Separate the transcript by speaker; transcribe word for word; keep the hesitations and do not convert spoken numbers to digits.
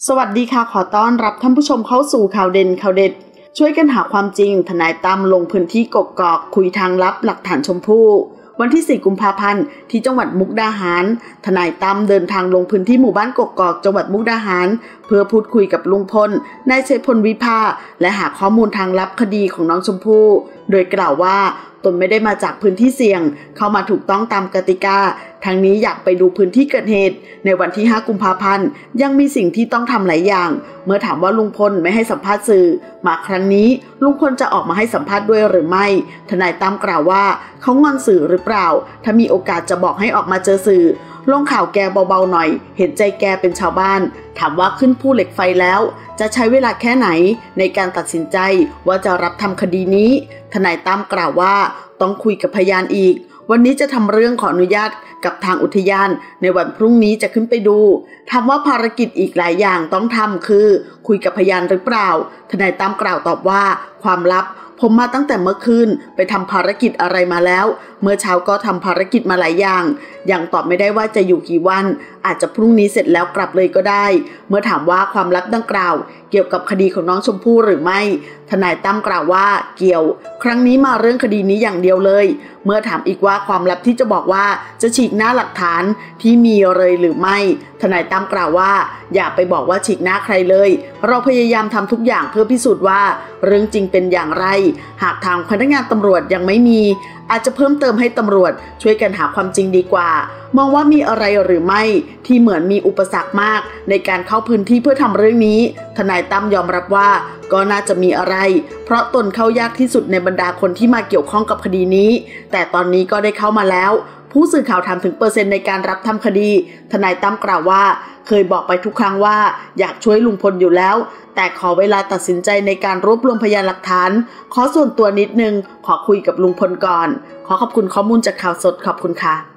Speaker 1: สวัสดีค่ะขอต้อนรับท่านผู้ชมเข้าสู่ข่าวเด่นข่าวเด็ดช่วยกันหาความจริงทนายตั้มลงพื้นที่กกอกคุยทางลับหลักฐานชมพู่วันที่สี่กุมภาพันธ์ที่จังหวัดมุกดาหารทนายตั้มเดินทางลงพื้นที่หมู่บ้านกกอกจังหวัดมุกดาหารเพื่อพูดคุยกับลุงพลนายชัยพลวิภาและหาข้อมูลทางลับคดีของน้องชมพู่โดยกล่าวว่าตนไม่ได้มาจากพื้นที่เสี่ยงเข้ามาถูกต้องตามกติกาทางนี้อยากไปดูพื้นที่เกิดเหตุในวันที่ห้ากุมภาพันธ์ยังมีสิ่งที่ต้องทำหลายอย่างเมื่อถามว่าลุงพลไม่ให้สัมภาษณ์สื่อมาครั้งนี้ลุงพลจะออกมาให้สัมภาษณ์ด้วยหรือไม่ทนายตั้มกล่าวว่าเขางอนสื่อหรือเปล่าถ้ามีโอกาสจะบอกให้ออกมาเจอสื่อลงข่าวแกเบาๆหน่อยเห็นใจแกเป็นชาวบ้านถามว่าขึ้นภูเหล็กไฟแล้วจะใช้เวลาแค่ไหนในการตัดสินใจว่าจะรับทำคดีนี้ทนายตั้มกล่าวว่าต้องคุยกับพยานอีกวันนี้จะทำเรื่องขออนุญาตกับทางอุทยานในวันพรุ่งนี้จะขึ้นไปดูถามว่าภารกิจอีกหลายอย่างต้องทำคือคุยกับพยานหรือเปล่าทนายตั้มกล่าวตอบว่าความลับผมมาตั้งแต่เมื่อคืนไปทำภารกิจอะไรมาแล้วเมื่อเช้าก็ทำภารกิจมาหลายอย่างยังตอบไม่ได้ว่าจะอยู่กี่วันอาจจะพรุ่งนี้เสร็จแล้วกลับเลยก็ได้เมื่อถามว่าความลับดังกล่าวเกี่ยวกับคดีของน้องชมพู่หรือไม่ทนายตั้มกล่าวว่าเกี่ยวครั้งนี้มาเรื่องคดีนี้อย่างเดียวเลยเมื่อถามอีกว่าความลับที่จะบอกว่าจะฉีกหน้าหลักฐานที่มีเลยหรือไม่ทนายตั้มกล่าวว่าอย่าไปบอกว่าฉีกหน้าใครเลยเราพยายามทำทุกอย่างเพื่อพิสูจน์ว่าเรื่องจริงเป็นอย่างไรหากทางพนักงานตำรวจยังไม่มีอาจจะเพิ่มเติมให้ตำรวจช่วยกันหาความจริงดีกว่ามองว่ามีอะไรหรือไม่ที่เหมือนมีอุปสรรคมากในการเข้าพื้นที่เพื่อทำเรื่องนี้ทนายตั้มยอมรับว่าก็น่าจะมีอะไรเพราะตนเข้ายากที่สุดในบรรดาคนที่มาเกี่ยวข้องกับคดีนี้แต่ตอนนี้ก็ได้เข้ามาแล้วผู้สื่อข่าวถามถึงเปอร์เซ็นต์ในการรับทำคดีทนายตั้มกล่าวว่าเคยบอกไปทุกครั้งว่าอยากช่วยลุงพลอยู่แล้วแต่ขอเวลาตัดสินใจในการรวบรวมพยานหลักฐานขอส่วนตัวนิดนึงขอคุยกับลุงพลก่อนขอขอบคุณข้อมูลจากข่าวสดขอบคุณค่ะ